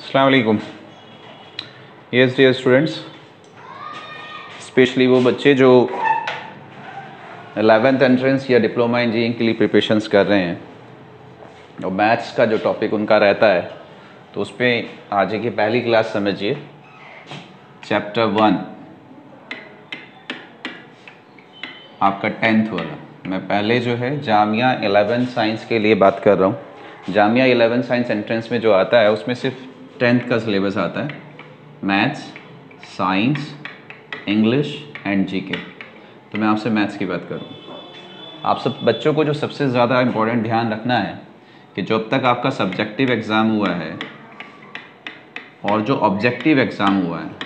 अस्सलाम वालेकुम। Yes dear students, specially वो बच्चे जो 11th एंट्रेंस या डिप्लोमा इंजीनियरिंग के लिए प्रिपरेशंस कर रहे हैं और मैथ्स का जो टॉपिक उनका रहता है तो उस पर आज की पहली क्लास समझिए। चैप्टर 1 आपका 10th वाला। मैं पहले जो है जामिया 11 साइंस के लिए बात कर रहा हूँ। जामिया 11 साइंस एंट्रेंस में जो आता है उसमें सिर्फ 10th का सिलेबस आता है, maths, science, English and GK. तो मैं आपसे मैथ्स की बात करूँ। आप सब बच्चों को जो सबसे ज़्यादा इम्पोर्टेंट ध्यान रखना है कि जब तक आपका सब्जेक्टिव एग्ज़ाम हुआ है और जो ऑब्जेक्टिव एग्ज़ाम हुआ है,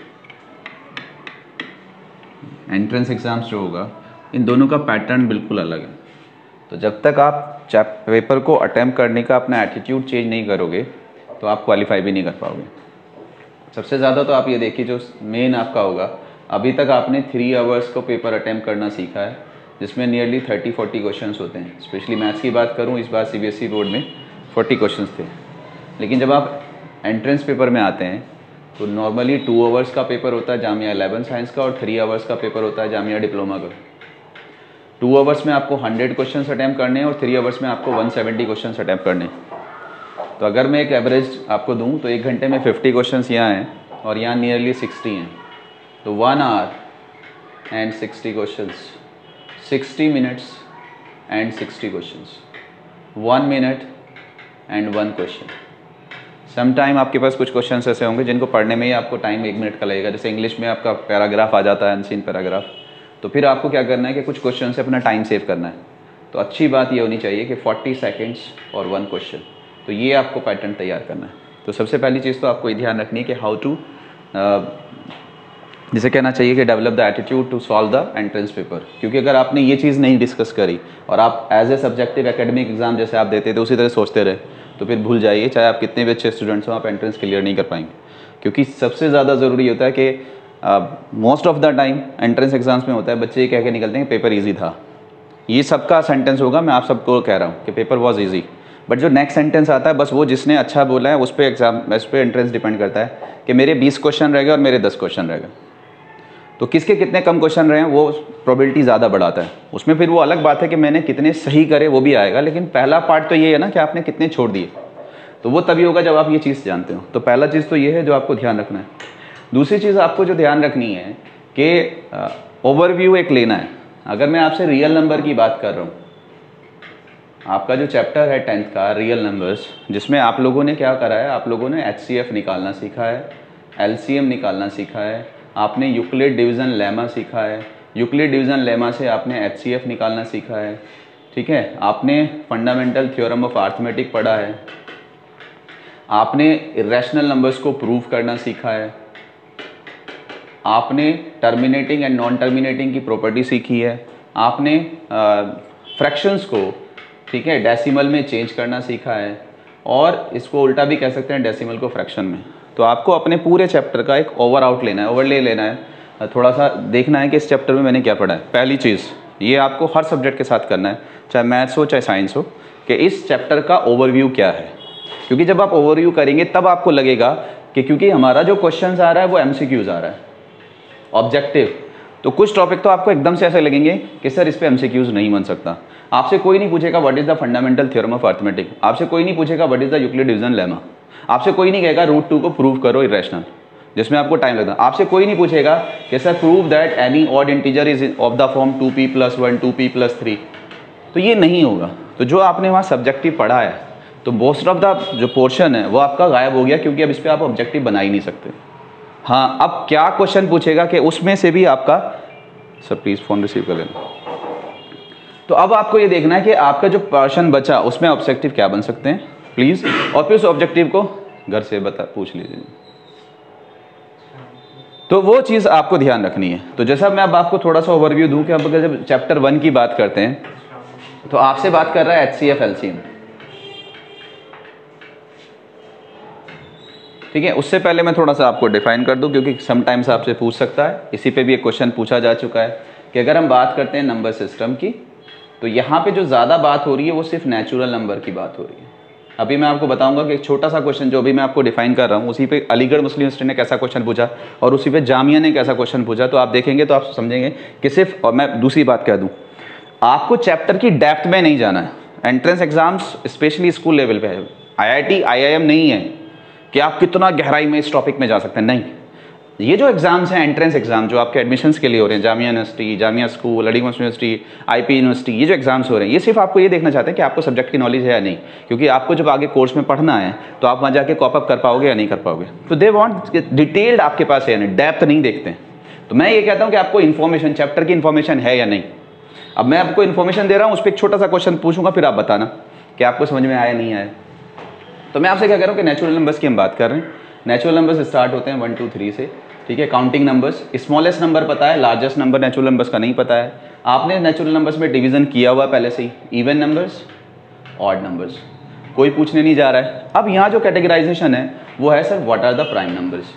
एंट्रेंस एग्ज़ाम्स जो होगा, इन दोनों का पैटर्न बिल्कुल अलग है। तो जब तक आप पेपर को अटेम्प्ट करने का अपना एटीट्यूड चेंज नहीं करोगे तो आप क्वालिफाई भी नहीं कर पाओगे। सबसे ज़्यादा तो आप ये देखिए, जो मेन आपका होगा, अभी तक आपने 3 आवर्स को पेपर अटेम्प्ट करना सीखा है, जिसमें नियरली 30-40 क्वेश्चंस होते हैं। स्पेशली मैथ्स की बात करूँ, इस बार सीबीएसई बोर्ड में 40 क्वेश्चंस थे। लेकिन जब आप एंट्रेंस पेपर में आते हैं तो नॉर्मली 2 आवर्स का पेपर होता है जामिया 11 साइंस का और 3 आवर्स का पेपर होता है जामिया डिप्लोमा का। 2 आवर्स में आपको 100 क्वेश्चंस अटैम्प्ट करने हैं और 3 आवर्स में आपको 170 क्वेश्चंस अटैम्प्ट करने हैं। तो अगर मैं एक एवरेज आपको दूं तो 1 घंटे में 50 क्वेश्चंस यहाँ हैं और यहाँ नियरली 60 हैं। तो 1 hour and 60 questions, 60 minutes and 60 questions, 1 minute and 1 question. Some time आपके पास कुछ क्वेश्चंस ऐसे होंगे जिनको पढ़ने में ही आपको टाइम 1 मिनट का लगेगा। जैसे इंग्लिश में आपका पैराग्राफ आ जाता है, अनसीन पैराग्राफ, तो फिर आपको क्या करना है कि कुछ क्वेश्चन से अपना टाइम सेव करना है। तो अच्छी बात ये होनी चाहिए कि 40 सेकेंड्स और 1 क्वेश्चन। तो ये आपको पैटर्न तैयार करना है। तो सबसे पहली चीज़ तो आपको ये ध्यान रखनी है कि हाउ टू, जिसे कहना चाहिए कि develop the attitude to solve the entrance paper. क्योंकि अगर आपने ये चीज़ नहीं डिस्कस करी और आप as a subjective academic exam जैसे आप देते थे उसी तरह सोचते रहे तो फिर भूल जाइए, चाहे आप कितने भी अच्छे स्टूडेंट्स हो, आप एंट्रेंस क्लियर नहीं कर पाएंगे। क्योंकि सबसे ज़्यादा ज़रूरी होता है कि most of the time entrance exams में होता है बच्चे ये कह के निकलते हैं कि पेपर ईजी था। ये सबका सेंटेंस होगा, मैं आप सबको कह रहा हूँ कि पेपर वॉज ईजी, बट जो नेक्स्ट सेंटेंस आता है बस वो जिसने अच्छा बोला है उस पर एंट्रेंस डिपेंड करता है कि मेरे 20 क्वेश्चन रह गए और मेरे 10 क्वेश्चन रह गए। तो किसके कितने कम क्वेश्चन रहे हैं वो प्रोबेबिलिटी ज़्यादा बढ़ाता है। उसमें फिर वो अलग बात है कि मैंने कितने सही करे वो भी आएगा, लेकिन पहला पार्ट तो ये है ना कि आपने कितने छोड़ दिए। तो वो तभी होगा जब आप ये चीज़ जानते हो। तो पहला चीज़ तो ये है जो आपको ध्यान रखना है। दूसरी चीज़ आपको जो ध्यान रखनी है कि ओवरव्यू एक लेना है। अगर मैं आपसे रियल नंबर की बात कर रहा हूँ, आपका जो चैप्टर है 10th का रियल नंबर्स, जिसमें आप लोगों ने क्या करा है, आप लोगों ने HCF निकालना सीखा है, LCM निकालना सीखा है, आपने यूक्लिड डिवीज़न लेमा सीखा है, यूक्लिड डिवीज़न लेमा से आपने HCF निकालना सीखा है, ठीक है। आपने फंडामेंटल थ्योरम ऑफ अर्थमेटिक पढ़ा है, आपने इरेशनल नंबर्स को प्रूव करना सीखा है, आपने टर्मिनेटिंग एंड नॉन टर्मिनेटिंग की प्रॉपर्टी सीखी है, आपने फ्रैक्शंस को, ठीक है, डेसिमल में चेंज करना सीखा है, और इसको उल्टा भी कह सकते हैं, डेसिमल को फ्रैक्शन में। तो आपको अपने पूरे चैप्टर का एक ओवरले लेना है, थोड़ा सा देखना है कि इस चैप्टर में मैंने क्या पढ़ा है। पहली चीज़ ये आपको हर सब्जेक्ट के साथ करना है, चाहे मैथ्स हो चाहे साइंस हो, कि इस चैप्टर का ओवरव्यू क्या है। क्योंकि जब आप ओवरव्यू करेंगे तब आपको लगेगा कि क्योंकि हमारा जो क्वेश्चन आ रहा है वो MCQs आ रहा है, ऑब्जेक्टिव। तो कुछ टॉपिक तो आपको एकदम से ऐसे लगेंगे कि सर इस पे MCQs नहीं बन सकता। आपसे कोई नहीं पूछेगा what is the fundamental theorem of arithmetic, आपसे कोई नहीं पूछेगा what is the Euclid division lemma, आपसे कोई नहीं कहेगा रूट 2 को प्रूव करो इरेशनल, जिसमें आपको टाइम लगता है। आपसे कोई नहीं पूछेगा कि sir prove that any odd integer is of the form 2p+1 2p+3, तो ये नहीं होगा। तो जो आपने वहाँ सब्जेक्टिव पढ़ा है तो मोस्ट ऑफ द जो पोर्शन है वो आपका गायब हो गया, क्योंकि अब इस पर आप ऑब्जेक्टिव बना ही नहीं सकते। हाँ, अब क्या क्वेश्चन पूछेगा कि उसमें से भी आपका, सर प्लीज़ फ़ोन रिसीव कर लेना। तो अब आपको ये देखना है कि आपका जो पोर्शन बचा उसमें ऑब्जेक्टिव क्या बन सकते हैं प्लीज़, और फिर उस ऑब्जेक्टिव को घर से पूछ लीजिए। तो वो चीज़ आपको ध्यान रखनी है। तो जैसा मैं अब आपको थोड़ा सा ओवरव्यू दूं कि अब अगर जब चैप्टर 1 की बात करते हैं तो आपसे बात कर रहा है HCF LCM, ठीक है। उससे पहले मैं थोड़ा सा आपको डिफाइन कर दूं, क्योंकि समटाइम्स आपसे पूछ सकता है, इसी पे भी एक क्वेश्चन पूछा जा चुका है कि अगर हम बात करते हैं नंबर सिस्टम की, तो यहाँ पे जो ज़्यादा बात हो रही है वो सिर्फ नेचुरल नंबर की बात हो रही है। अभी मैं आपको बताऊंगा कि एक छोटा सा क्वेश्चन जो अभी मैं आपको डिफाइन कर रहा हूँ, उसी पे अलीगढ़ मुस्लिम यूनिवर्सिटी ने कैसा क्वेश्चन पूछा और उसी पे जामिया ने कैसा क्वेश्चन पूछा, तो आप देखेंगे तो आप समझेंगे कि सिर्फ, और मैं दूसरी बात कह दूँ, आपको चैप्टर की डेप्थ में नहीं जाना है। Entrance exams specially school level पे है, IIT IIM नहीं है कि आप कितना गहराई में इस टॉपिक में जा सकते हैं, नहीं। ये जो एग्जाम्स हैं एंट्रेंस एग्जाम जो आपके एडमिशन्स के लिए हो रहे हैं, Jamia University, Jamia school, Aligarh Muslim University, IP University, ये जो एग्जाम्स हो रहे हैं ये सिर्फ आपको ये देखना चाहते हैं कि आपको सब्जेक्ट की नॉलेज है या नहीं, क्योंकि आपको जब आगे कोर्स में पढ़ना है तो आप वहाँ जाके कॉपअप कर पाओगे या नहीं कर पाओगे। तो दे वांट डिटेल्ड आपके पास है, नहीं डेप्थ नहीं देखते हैं। तो मैं ये कहता हूँ कि आपको इन्फॉर्मेशन, चैप्टर की इन्फॉर्मेशन है या नहीं। अब मैं आपको इन्फॉर्मेशन दे रहा हूँ, उस पर एक छोटा सा क्वेश्चन पूछूंगा, फिर आप बताना कि आपको समझ में आया नहीं आया। तो मैं आपसे क्या कह रहा हूँ कि नेचुरल नंबर्स की हम बात कर रहे हैं। नेचुरल नंबर्स स्टार्ट होते हैं 1 2 3 से, ठीक है। काउंटिंग नंबर्स, स्मॉलेस्ट नंबर पता है, लार्जेस्ट नंबर नेचुरल नंबर्स का नहीं पता है। आपने नेचुरल नंबर्स में डिवीजन किया हुआ पहले से ही, इवन नंबर्स, ऑड नंबर्स, कोई पूछने नहीं जा रहा है। अब यहाँ जो कैटेगराइजेशन है वो है sir what are the prime numbers,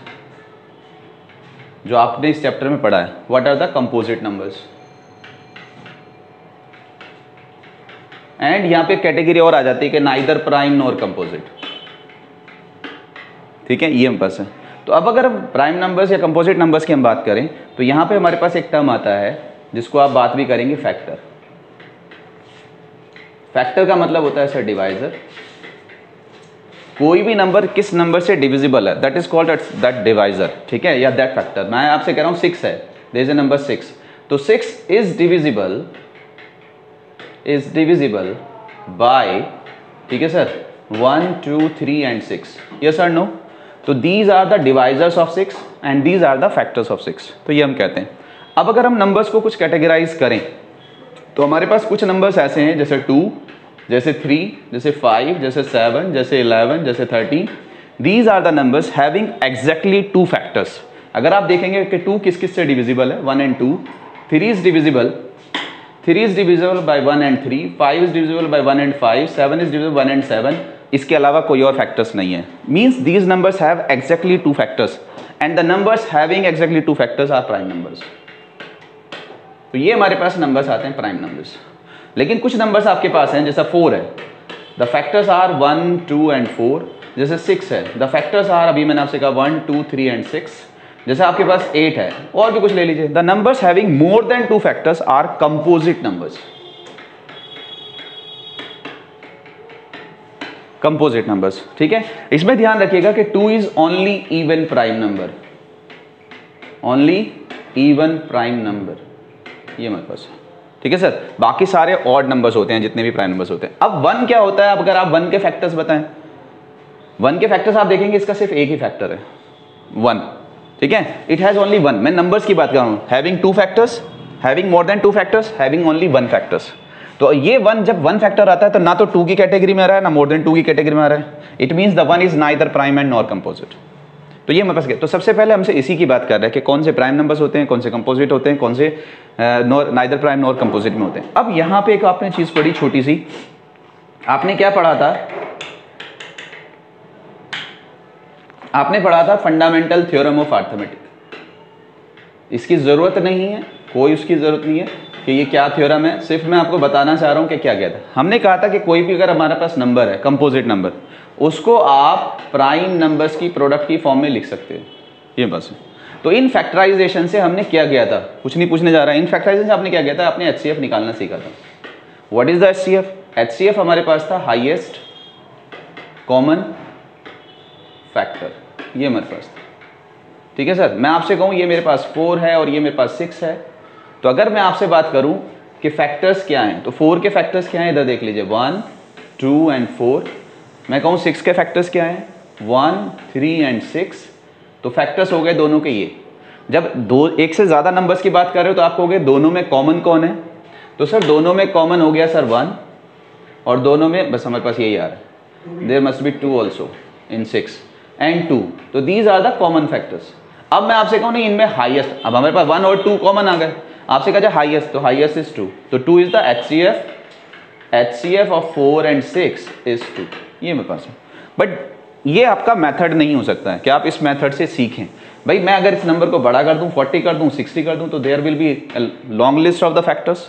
जो आपने इस चैप्टर में पढ़ा है। What are the composite numbers, and यहाँ पे कैटेगरी और आ जाती है कि नाइदर प्राइम नॉर कंपोजिट, ठीक है, ये हम पास है। तो अब अगर हम प्राइम नंबर्स या कंपोजिट नंबर्स की हम बात करें तो यहाँ पे हमारे पास एक टर्म आता है जिसको आप बात भी करेंगे फैक्टर। फैक्टर का मतलब होता है सर डिवाइजर। कोई भी नंबर किस नंबर से डिविजिबल है, that is called that divisor, ठीक है, या दैट फैक्टर। मैं आपसे कह रहा हूँ 6 है, देयर इज अ नंबर 6, तो 6 इज डिविजिबल बाय, ठीक है सर, 1 2 3 एंड 6, यस और नो। तो these are the divisors of 6 and these are the factors of 6, तो ये हम कहते हैं। अब अगर हम नंबर्स को कुछ कैटेगराइज करें तो हमारे पास कुछ नंबर्स ऐसे हैं जैसे 2, जैसे 3, जैसे 5, जैसे 7, जैसे 11, जैसे 13। These are the numbers having exactly 2 factors. अगर आप देखेंगे कि 2 किस किस से डिविजिबल है, 1 and 2, 3 is divisible by 1 and 3, 5 is divisible by 1 and 5, 7 is divisible by 1 and 7, इसके अलावा कोई और फैक्टर्स नहीं है। Means these numbers have exactly 2 factors and the numbers having exactly 2 factors are prime numbers. तो ये हमारे पास नंबर्स आते हैं प्राइम नंबर्स। लेकिन कुछ नंबर्स आपके पास हैं, जैसा 4 है, द फैक्टर्स आर 1 2 एंड 4। जैसे 6 है, द फैक्टर्स आर, अभी मैंने आपसे कहा 1 2 3 एंड 6। जैसे आपके पास 8 है, और भी कुछ ले लीजिए। The numbers having more than 2 factors are composite numbers. Composite numbers, ठीक है। इसमें ध्यान रखिएगा कि 2 is only even prime number, only even prime number, ये मेरे पास, ठीक है सर। बाकी सारे ऑड नंबर्स होते हैं जितने भी प्राइम नंबर्स होते हैं। अब 1 क्या होता है, अब अगर आप 1 के फैक्टर्स बताएं, 1 के फैक्टर्स आप देखेंगे इसका सिर्फ एक ही फैक्टर है, 1, ठीक है। It has only 1। मैं नंबर्स की बात कर रहा हूं, having 2 factors, having more than 2 factors, having only 1 factors. तो ये 1, जब 1 फैक्टर आता है तो ना तो 2 की कैटेगरी में आ रहा है, ना मोर देन 2 की कैटेगरी में आ रहा है। It means the 1 is neither prime and nor composite. तो ये मेरे पास गया। तो सबसे पहले हमसे इसी की बात कर रहे हैं कि कौन से प्राइम नंबर्स होते हैं, कौन से कंपोजिट होते हैं, कौन से नाइदर प्राइम नॉर कंपोजिट में होते हैं। अब यहाँ पे एक आपने चीज पढ़ी छोटी सी, आपने क्या पढ़ा था, आपने पढ़ा था फंडामेंटल थ्योरम ऑफ अर्थमेटिक। इसकी जरूरत नहीं है, कोई उसकी जरूरत नहीं है कि ये क्या थ्योरम है, सिर्फ मैं आपको बताना चाह रहा हूं कि क्या कहता है। हमने कहा था कि कोई भी अगर हमारे पास नंबर है, कंपोजिट नंबर, उसको आप प्राइम नंबर्स की प्रोडक्ट की फॉर्म में लिख सकते हैं, ये बस। तो इन फैक्टराइजेशन से हमने क्या किया था, कुछ नहीं पूछने जा रहा है, इन फैक्टराइजेशन से आपने क्या किया था, आपने HCF निकालना सीखा था। What is the HCF? HCF हमारे पास था हाईएस्ट कॉमन फैक्टर, ये हमारे पास था, ठीक है सर। मैं आपसे कहूँ ये मेरे पास 4 है और ये मेरे पास 6 है, तो अगर मैं आपसे बात करूं कि फैक्टर्स क्या हैं, तो 4 के फैक्टर्स क्या हैं, इधर देख लीजिए, 1 2 एंड 4। मैं कहूं 6 के फैक्टर्स क्या हैं, 1 3 एंड 6। तो फैक्टर्स हो गए दोनों के ये। जब एक से ज़्यादा नंबर्स की बात कर रहे हो तो आप कहोगे दोनों में कॉमन कौन है, तो सर दोनों में कॉमन हो गया सर 1, और दोनों में बस हमारे पास यही आ रहा है, there must be 2 also in 6 and 2। तो these are the common factors. अब मैं आपसे कहूँ नहीं इनमें हाईएस्ट, अब हमारे पास 1 और 2 कॉमन आ गए, आपसे कहा जाए हाईएस्ट, तो हाईएस्ट इज 2, तो 2 is the HCF of 4 and 6 is 2, ये मेरे पास है। बट ये आपका मेथड नहीं हो सकता है कि आप इस मेथड से सीखें। भाई मैं अगर इस नंबर को बड़ा कर दूं, 40 कर दूं, 60 कर दूं, तो there will be long list of the factors,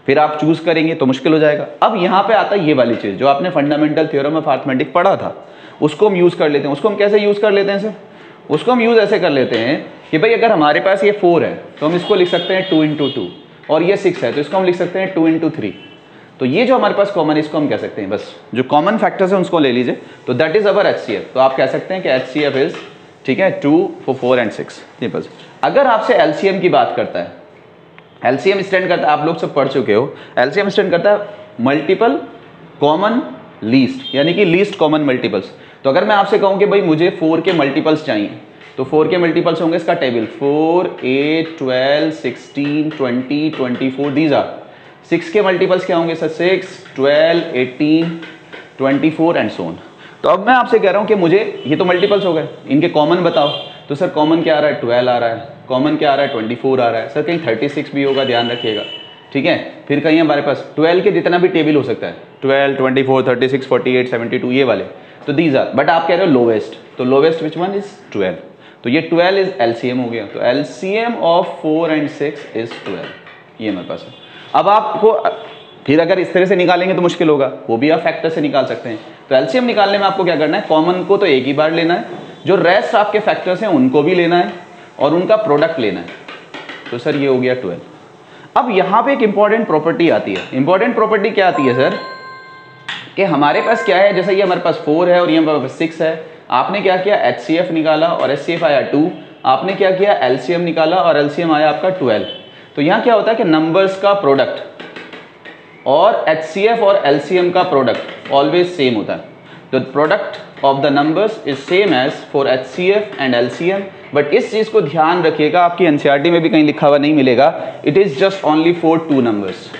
फिर आप चूज करेंगे तो मुश्किल हो जाएगा। अब यहाँ पे आता है ये वाली चीज जो आपने फंडामेंटल थ्योरम ऑफ अरिथमेटिक पढ़ा था, उसको हम यूज कर लेते हैं। उसको हम कैसे यूज कर लेते हैं सर? उसको हम यूज ऐसे कर लेते हैं कि भाई अगर हमारे पास ये 4 है तो हम इसको लिख सकते हैं 2 × 2, और ये 6 है तो इसको हम लिख सकते हैं 2 × 3। तो ये जो हमारे पास कॉमन है इसको हम कह सकते हैं, बस जो कॉमन फैक्टर्स है उसको ले लीजिए, तो दैट इज अवर HCF। तो आप कह सकते हैं कि HCF इज, ठीक है, 2 for 4 and 6। ये बस। अगर आपसे LCM की बात करता है, LCM स्टैंड करता है, आप लोग सब पढ़ चुके हो, LCM स्टैंड करता है मल्टीपल कॉमन लीस्ट, यानी कि लीस्ट कॉमन मल्टीपल्स। तो अगर मैं आपसे कहूं कि भाई मुझे 4 के मल्टीपल्स चाहिए, तो 4 के मल्टीपल्स होंगे इसका टेबल 4, 8, 12, 16, 20, 24, दीज आर। 6 के मल्टीपल्स क्या होंगे सर? 6, 12, 18, 24 and so on. तो अब मैं आपसे कह रहा हूं कि मुझे ये तो मल्टीपल्स हो गए, इनके कॉमन बताओ। तो सर कॉमन क्या आ रहा है? 12 आ रहा है। कॉमन क्या आ रहा है? 24 आ रहा है। सर कहीं 36 भी होगा, ध्यान रखिएगा, ठीक है। फिर कहीं हमारे पास 12 के जितना भी टेबल हो सकता है, 12, 24, 36, 48, 72, ये वाले, तो दीज आर। बट आप कह रहे हो लोवेस्ट, तो लोवेस्ट विच वन इज 12, तो ये 12 इज LCM हो गया। तो LCM ऑफ 4 and 6 इज 12, ये हमारे पास है। अब आपको फिर अगर इस तरह से निकालेंगे तो मुश्किल होगा, वो भी आप फैक्टर से निकाल सकते हैं। तो LCM निकालने में आपको क्या करना है? कॉमन को तो एक ही बार लेना है, जो रेस्ट आपके फैक्टर्स हैं उनको भी लेना है, और उनका प्रोडक्ट लेना है। तो सर ये हो गया 12। अब यहाँ पे एक इंपॉर्टेंट प्रॉपर्टी आती है। इंपॉर्टेंट प्रॉपर्टी क्या आती है सर? कि हमारे पास क्या है, जैसे ये हमारे पास 4 है और ये हमारे पास 6 है। आपने क्या किया? HCF निकाला और HCF आया 2। आपने क्या किया? LCM निकाला और LCM आया आपका 12। तो यहाँ क्या होता है कि नंबर्स का प्रोडक्ट और HCF और LCM का प्रोडक्ट ऑलवेज सेम होता है। तो product of the numbers is same as for HCF and LCM। But इस चीज को ध्यान रखिएगा, आपकी NCERT में भी कहीं लिखा हुआ नहीं मिलेगा, it is just only for 2 numbers.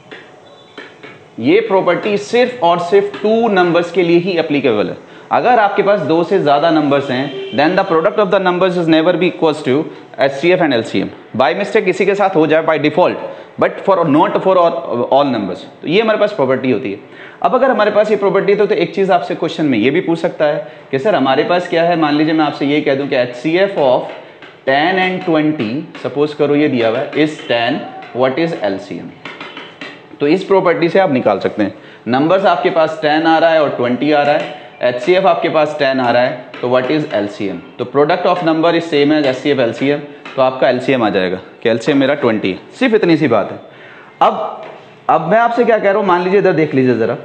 ये प्रॉपर्टी सिर्फ और सिर्फ 2 नंबर्स के लिए ही एप्लीकेबल है। अगर आपके पास 2 से ज्यादा नंबर्स हैं, then the product of the numbers is never be equals to HCF and LCM। By mistake किसी के साथ हो जाए by default, but for not for all numbers. तो ये हमारे पास प्रॉपर्टी होती है। अब अगर हमारे पास ये प्रॉपर्टी तो एक चीज आपसे क्वेश्चन में ये भी पूछ सकता है कि सर हमारे पास क्या है, मान लीजिए मैं आपसे ये कह दूं कि HCF ऑफ 10 and 20, सपोज करो ये दिया हुआ है, इज 10, व्हाट इज LCM? तो इस प्रॉपर्टी से आप निकाल सकते हैं। नंबर्स आपके पास 10 आ रहा है और 20 आ रहा है, HCF आपके पास 10 आ रहा है, तो व्हाट इज LCM? तो product of number is same as HCF LCM, तो आपका LCM आ जाएगा कि LCM मेरा 20 है। सिर्फ इतनी सी बात है। अब मैं आपसे क्या कह रहा हूं, मान लीजिए इधर देख लीजिए जरा,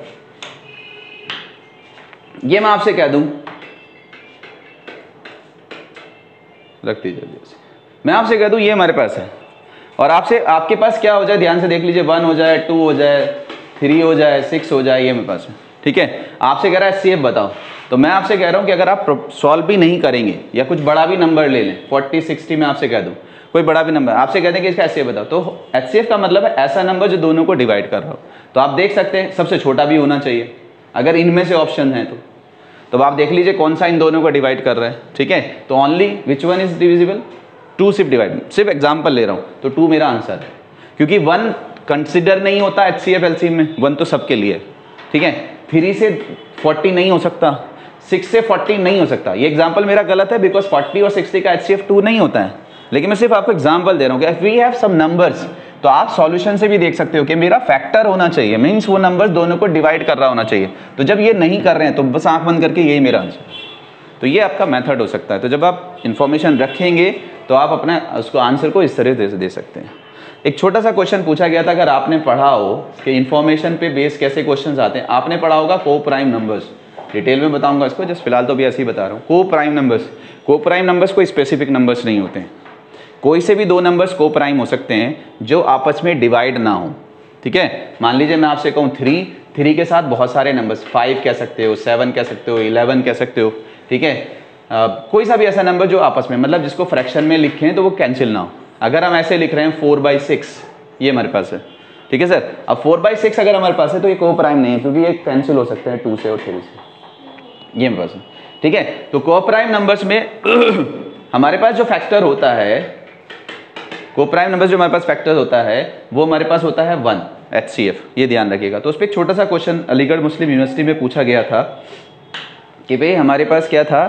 ये मैं आपसे कह दूं, रख दीजिए, मैं आपसे कह दूं ये हमारे पास है, और आपसे आपके पास क्या हो जाए, ध्यान से देख लीजिए, 1 हो जाए, 2 हो जाए, 3 हो जाए, 6 हो जाए, ये मेरे पास है, ठीक है। आपसे कह रहा है HCF बताओ, तो मैं आपसे कह रहा हूं कि अगर आप सॉल्व भी नहीं करेंगे या कुछ बड़ा भी नंबर ले लें, 40, 60 में आपसे कह दूं कोई बड़ा भी नंबर, आपसे कहते हैं कि इसका HCF बताओ, तो HCF का मतलब है ऐसा नंबर जो दोनों को डिवाइड कर रहा हो। तो आप देख सकते हैं सबसे छोटा भी होना चाहिए अगर इनमें से ऑप्शन है तो आप देख लीजिए कौन सा इन दोनों को डिवाइड कर रहा है, ठीक है। तो only which one is divisible? 2 सिर्फ डिवाइड, सिर्फ एग्जांपल ले रहा हूं, तो 2 मेरा आंसर है, क्योंकि 1 कंसिडर नहीं होता HCF LCM में, 1 तो सबके लिए, ठीक है। 3 से 40 नहीं हो सकता, 6 से 40 नहीं हो सकता। ये एग्जांपल मेरा गलत है, बिकॉज 40 और 60 का HCF 2 नहीं होता है, लेकिन मैं सिर्फ आपको एग्जांपल दे रहा हूं कि if we have some numbers, तो आप सॉल्यूशन से भी देख सकते हो कि मेरा फैक्टर होना चाहिए, मींस वो नंबर्स दोनों को डिवाइड कर रहा होना चाहिए। तो जब ये नहीं कर रहे हैं तो बस आंख बंद करके यही मेरा आंसर। तो ये आपका मेथड हो सकता है। तो जब आप इंफॉर्मेशन रखेंगे तो आप अपने उसको आंसर को इस तरह से दे सकते हैं। एक छोटा सा क्वेश्चन पूछा गया था, अगर आपने पढ़ा हो कि इंफॉर्मेशन पे बेस कैसे क्वेश्चन आते हैं, आपने पढ़ा होगा को प्राइम नंबर्स, डिटेल में बताऊंगा इसको, जस्ट फिलहाल तो भी ऐसे ही बता रहा हूँ। को प्राइम नंबर्स कोई स्पेसिफिक नंबर्स नहीं होते हैं, कोई से भी 2 नंबर्स को प्राइम हो सकते हैं जो आपस में डिवाइड ना हो, ठीक है। मान लीजिए मैं आपसे कहूँ 3 के साथ बहुत सारे नंबर्स, 5 कह सकते हो, 7 कह सकते हो, 11 कह सकते हो, ठीक है। कोई सा भी ऐसा नंबर जो आपस में, मतलब जिसको फ्रैक्शन में लिखें तो वो कैंसिल ना हो। अगर हम ऐसे लिख रहे हैं 4/6, ये हमारे पास है, ठीक है सर। अब 4/6 अगर हमारे पास है तो ये को प्राइम नहीं है, क्योंकि ये कैंसिल हो सकते हैं 2 से और 3 से, ये हमारे पास है, ठीक है। तो को प्राइम नंबर्स में हमारे पास जो फैक्टर होता है, को प्राइम नंबर जो हमारे पास फैक्टर होता है वो हमारे पास होता है 1 HCF, ये ध्यान रखिएगा। तो उस पर एक छोटा सा क्वेश्चन अलीगढ़ मुस्लिम यूनिवर्सिटी में पूछा गया था कि भाई हमारे पास क्या था,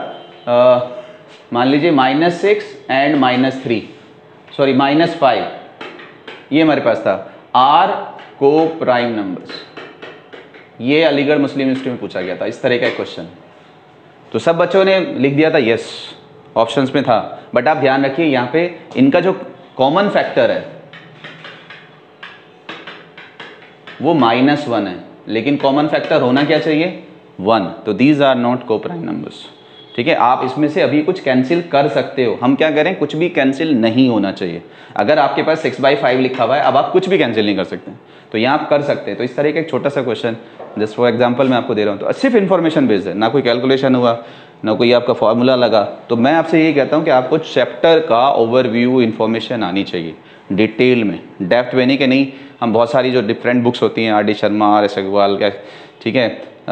मान लीजिए -6 एंड -3, सॉरी -5, ये हमारे पास था, R को प्राइम नंबर्स। ये अलीगढ़ मुस्लिम यूनिवर्सिटी में पूछा गया था, इस तरह का क्वेश्चन। तो सब बच्चों ने लिख दिया था यस, ऑप्शंस में था, बट आप ध्यान रखिए यहाँ पे इनका जो कॉमन फैक्टर है वो -1 है, लेकिन कॉमन फैक्टर होना क्या चाहिए 1। तो these are not coprime numbers. ठीक है, आप इसमें से अभी कुछ कैंसिल कर सकते हो। हम क्या करें, कुछ भी कैंसिल नहीं होना चाहिए। अगर आपके पास 6/5 लिखा हुआ है, अब आप कुछ भी कैंसिल नहीं कर सकते, तो यहाँ आप कर सकते हैं। तो इस तरह का एक छोटा सा क्वेश्चन जस्ट फॉर एग्जांपल मैं आपको दे रहा हूँ, तो सिर्फ इन्फॉर्मेशन बेस्ड है, ना कोई कैलकुलेशन हुआ, ना कोई आपका फॉर्मूला लगा। तो मैं आपसे ये कहता हूँ कि आपको चैप्टर का ओवरव्यू इन्फॉर्मेशन आनी चाहिए डिटेल में, डेप्थ में नहीं कि नहीं हम बहुत सारी जो डिफरेंट बुक्स होती हैं, RD शर्मा, RS अग्रवाल, ठीक है,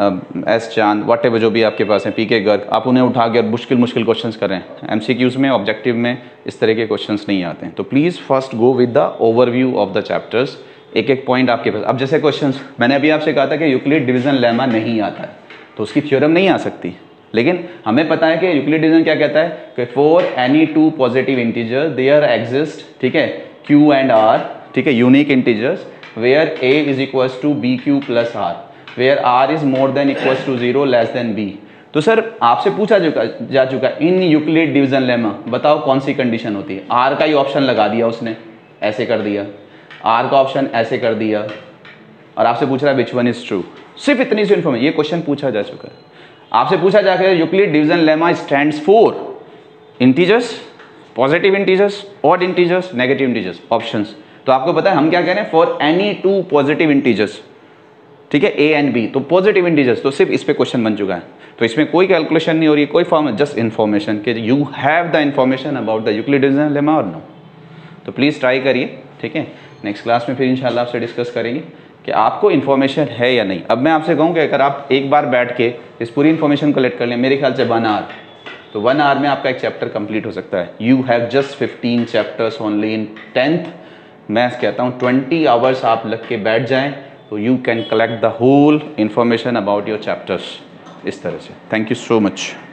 S चांद, वट एवर जो भी आपके पास हैं, PK गर्ग, आप उन्हें उठा के मुश्किल क्वेश्चंस करें। MCQs में, ऑब्जेक्टिव में इस तरह के क्वेश्चंस नहीं आते हैं। तो please first go with the overview of the chapters, एक एक पॉइंट आपके पास। अब जैसे क्वेश्चंस मैंने अभी आपसे कहा था कि यूक्लिड डिवीजन लेमा नहीं आता है, तो उसकी थ्योरम नहीं आ सकती, लेकिन हमें पता है कि यूक्लिड डिवीजन क्या कहता है कि for any 2 positive integer there exist, ठीक है, Q and R, ठीक है, unique integers where A is equals to BQ plus R, where R is more than equals to 0 less than B। तो sir आपसे पूछा जा चुका इन यूक्लिड डिवीजन लेमा, बताओ कौन सी कंडीशन होती है। R का ही ऑप्शन लगा दिया उसने, ऐसे कर दिया, R का ऑप्शन ऐसे कर दिया, और आपसे पूछ रहा है विच वन इज ट्रू। सिर्फ इतनी सी इन्फॉर्मेशन, ये क्वेश्चन पूछा जा चुका है। आपसे पूछा जाकर Euclid division lemma stands for integers, positive integers, odd integers, negative integers, options. तो आपको पता है हम क्या कह रहे हैं, फॉर एनी 2 पॉजिटिव इंटीजर्स, ठीक है, A एंड B, तो पॉजिटिव इंटीजर्स, तो सिर्फ इस पे क्वेश्चन बन चुका है। तो इसमें कोई कैलकुलेशन नहीं हो रही, कोई फॉर्म, जस्ट इन्फॉर्मेशन कि you have the information about the Euclid division lemma और नो। तो प्लीज़ ट्राई करिए, ठीक है। नेक्स्ट क्लास में फिर इंशाल्लाह आपसे डिस्कस करेंगे कि आपको इन्फॉर्मेशन है या नहीं। अब मैं आपसे कहूँ कि अगर आप एक बार बैठ के इस पूरी इन्फॉर्मेशन कलेक्ट कर लें, मेरे ख्याल से 1 आवर, तो 1 आवर में आपका एक चैप्टर कंप्लीट हो सकता है। You have just 15 chapters only in 10th। मैं कहता हूँ 20 आवर्स आप लग के बैठ जाएं तो you can collect the whole information about your chapters इस तरह से। Thank you so much.